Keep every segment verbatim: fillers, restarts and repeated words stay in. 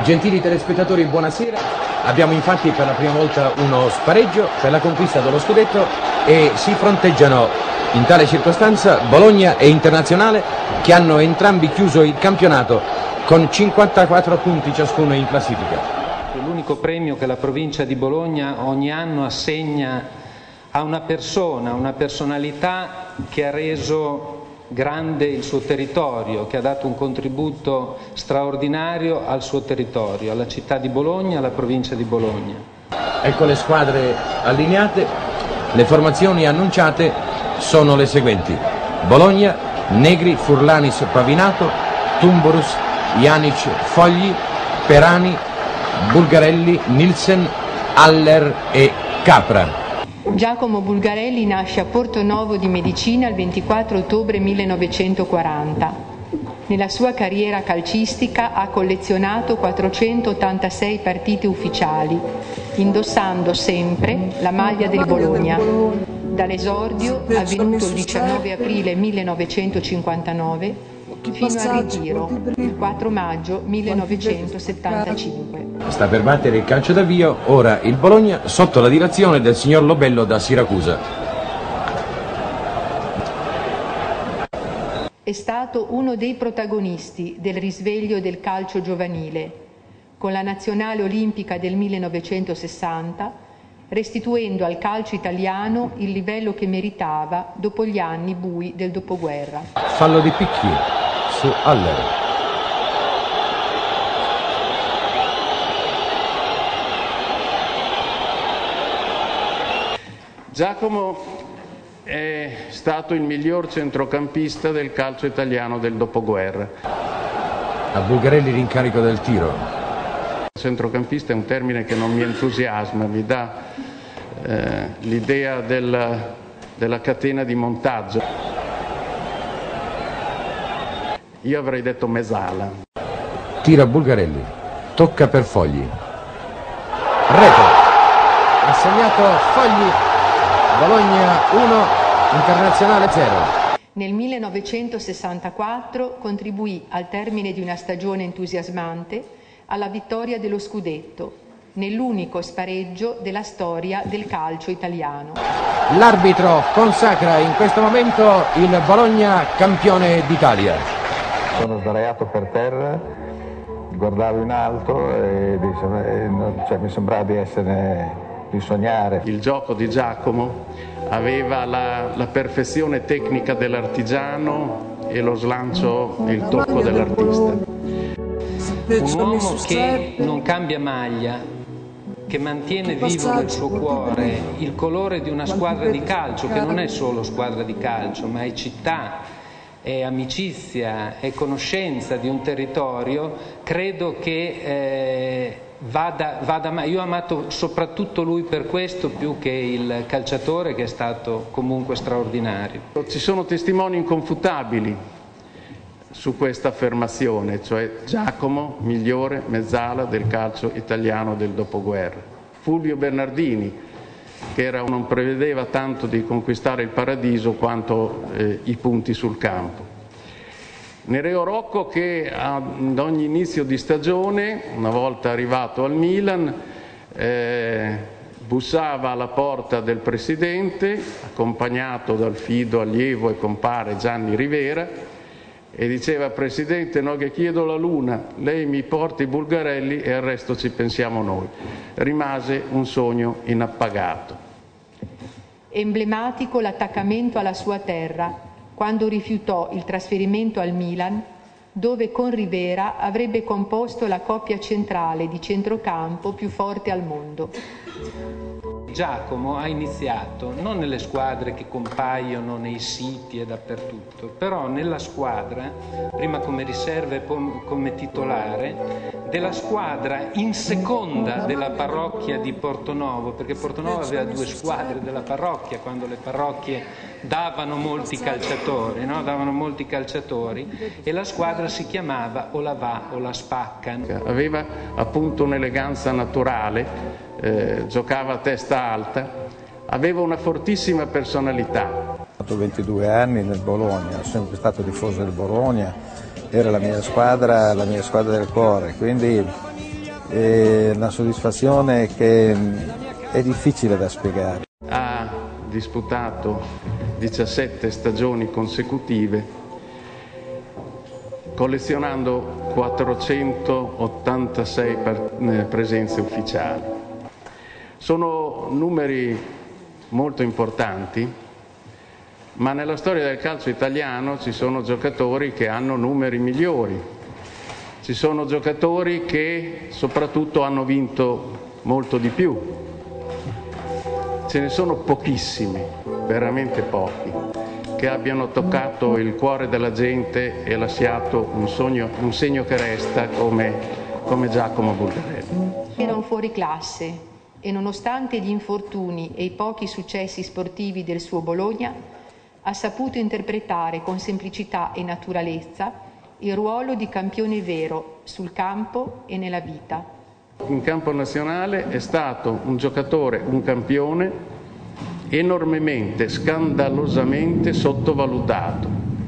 Gentili telespettatori, buonasera. Abbiamo infatti per la prima volta uno spareggio per la conquista dello scudetto e si fronteggiano in tale circostanza Bologna e Internazionale, che hanno entrambi chiuso il campionato con cinquantaquattro punti ciascuno in classifica. L'unico premio che la provincia di Bologna ogni anno assegna a una persona, una personalità che ha reso grande il suo territorio, che ha dato un contributo straordinario al suo territorio, alla città di Bologna, alla provincia di Bologna. Ecco le squadre allineate, le formazioni annunciate sono le seguenti: Bologna, Negri, Furlanis, Pavinato, Tumborus, Janic, Fogli, Perani, Bulgarelli, Nielsen, Haller e Capra. Giacomo Bulgarelli nasce a Portonovo di Medicina il ventiquattro ottobre millenovecentoquaranta. Nella sua carriera calcistica ha collezionato quattrocentottantasei partite ufficiali, indossando sempre la maglia del Bologna. Dall'esordio, avvenuto il diciannove aprile millenovecentocinquantanove, fino al ritiro, il quattro maggio millenovecentosettantacinque. Sta per battere il calcio d'avvio ora il Bologna sotto la direzione del signor Lobello da Siracusa. È stato uno dei protagonisti del risveglio del calcio giovanile, con la nazionale olimpica del millenovecentosessanta, restituendo al calcio italiano il livello che meritava dopo gli anni bui del dopoguerra. Fallo di Picchi su Haller. Giacomo è stato il miglior centrocampista del calcio italiano del dopoguerra. A Bulgarelli l'incarico del tiro. Centrocampista è un termine che non mi entusiasma, mi dà eh, l'idea del, della catena di montaggio. Io avrei detto Mesala. Tira Bulgarelli, tocca per Fogli. Rete, ha segnato Fogli. Bologna uno, Internazionale zero. Nel millenovecentosessantaquattro contribuì al termine di una stagione entusiasmante alla vittoria dello scudetto, nell'unico spareggio della storia del calcio italiano. L'arbitro consacra in questo momento il Bologna campione d'Italia. Sono sdraiato per terra, guardavo in alto e cioè, mi sembrava di essere... di sognare. Il gioco di Giacomo aveva la, la perfezione tecnica dell'artigiano e lo slancio e il tocco dell'artista. Un uomo che non cambia maglia, che mantiene vivo nel suo cuore il colore di una squadra di calcio, che non è solo squadra di calcio, ma è città, è amicizia, è conoscenza di un territorio. Credo che eh, Vada, vada, io ho amato soprattutto lui per questo più che il calciatore, che è stato comunque straordinario. Ci sono testimoni inconfutabili su questa affermazione, cioè Giacomo, migliore mezzala del calcio italiano del dopoguerra. Fulvio Bernardini, che era, non prevedeva tanto di conquistare il paradiso quanto eh, i punti sul campo. Nereo Rocco, che ad ogni inizio di stagione, una volta arrivato al Milan, eh, bussava alla porta del presidente, accompagnato dal fido allievo e compare Gianni Rivera, e diceva: Presidente, no che chiedo la luna, lei mi porti Bulgarelli e al resto ci pensiamo noi. Rimase un sogno inappagato. Emblematico l'attaccamento alla sua terra, quando rifiutò il trasferimento al Milan, dove con Rivera avrebbe composto la coppia centrale di centrocampo più forte al mondo. Giacomo ha iniziato non nelle squadre che compaiono nei siti e dappertutto, però nella squadra, prima come riserva e poi come titolare, della squadra in seconda della parrocchia di Portonovo, perché Portonovo aveva due squadre della parrocchia quando le parrocchie davano molti calciatori, no? davano molti calciatori, e la squadra si chiamava o la va o la spacca. Aveva appunto un'eleganza naturale. Eh, giocava a testa alta, aveva una fortissima personalità. Ho fatto ventidue anni nel Bologna, ho sempre stato tifoso del Bologna era la mia squadra, la mia squadra del cuore, quindi è una soddisfazione che è difficile da spiegare. Ha disputato diciassette stagioni consecutive, collezionando quattrocentottantasei presenze ufficiali. Sono numeri molto importanti, ma nella storia del calcio italiano ci sono giocatori che hanno numeri migliori, ci sono giocatori che soprattutto hanno vinto molto di più. Ce ne sono pochissimi, veramente pochi, che abbiano toccato il cuore della gente e lasciato un, sogno, un segno che resta come, come Giacomo Bulgarelli. Era un fuoriclasse e nonostante gli infortuni e i pochi successi sportivi del suo Bologna, ha saputo interpretare con semplicità e naturalezza il ruolo di campione vero sul campo e nella vita. In campo nazionale è stato un giocatore, un campione enormemente, scandalosamente sottovalutato.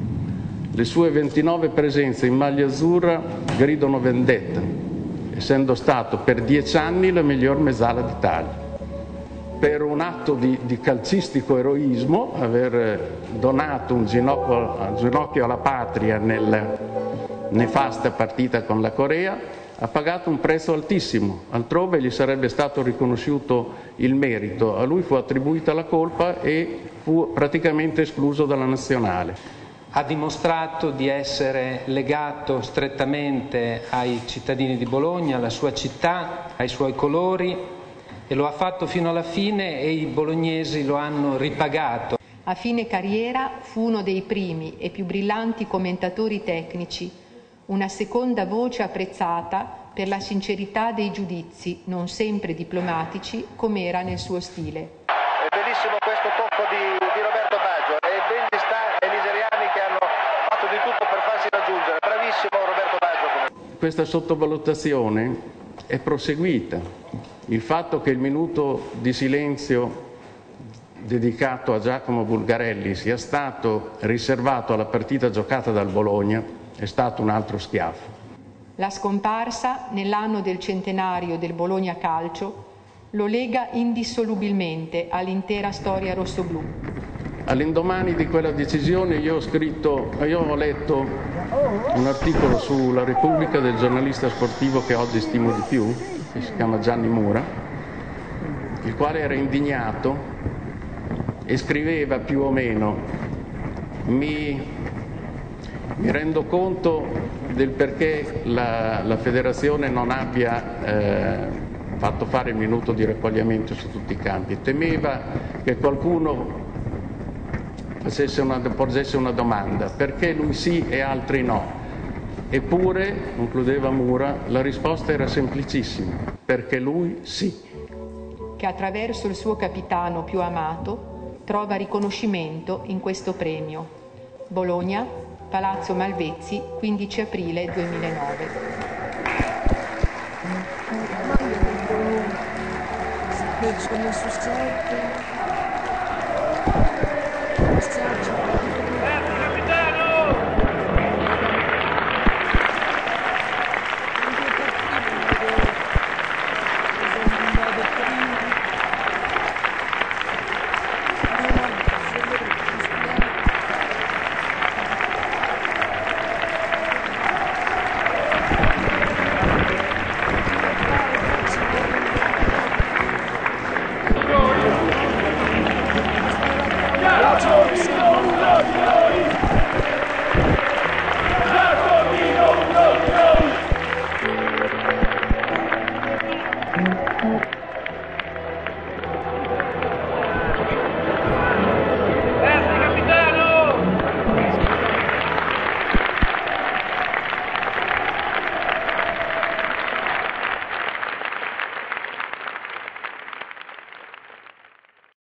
Le sue ventinove presenze in maglia azzurra gridano vendetta, essendo stato per dieci anni la miglior mezzala d'Italia. Per un atto di, di calcistico eroismo, aver donato un ginocchio, un ginocchio alla patria nella nefasta partita con la Corea, ha pagato un prezzo altissimo, altrove gli sarebbe stato riconosciuto il merito, a lui fu attribuita la colpa e fu praticamente escluso dalla nazionale. Ha dimostrato di essere legato strettamente ai cittadini di Bologna, alla sua città, ai suoi colori, e lo ha fatto fino alla fine e i bolognesi lo hanno ripagato. A fine carriera fu uno dei primi e più brillanti commentatori tecnici, una seconda voce apprezzata per la sincerità dei giudizi, non sempre diplomatici, come era nel suo stile. È bellissimo questo tocco di, di Roberto Baggio, e ben gli sta ai nigeriani che hanno fatto di tutto per farsi raggiungere. Bravissimo Roberto Baggio. Questa sottovalutazione è proseguita. Il fatto che il minuto di silenzio dedicato a Giacomo Bulgarelli sia stato riservato alla partita giocata dal Bologna è stato un altro schiaffo. La scomparsa, nell'anno del centenario del Bologna Calcio, lo lega indissolubilmente all'intera storia rossoblù. All'indomani di quella decisione io ho scritto, io ho letto un articolo sulla Repubblica del giornalista sportivo che oggi stimo di più, che si chiama Gianni Mura, il quale era indignato e scriveva più o meno: mi, mi rendo conto del perché la, la federazione non abbia eh, fatto fare il minuto di raccoglimento su tutti i campi. Temeva che qualcuno facesse una, porgesse una domanda: perché lui sì e altri no? Eppure, concludeva Mura, la risposta era semplicissima: perché lui sì. Che attraverso il suo capitano più amato trova riconoscimento in questo premio. Bologna, Palazzo Malvezzi, quindici aprile duemilanove. Che succede?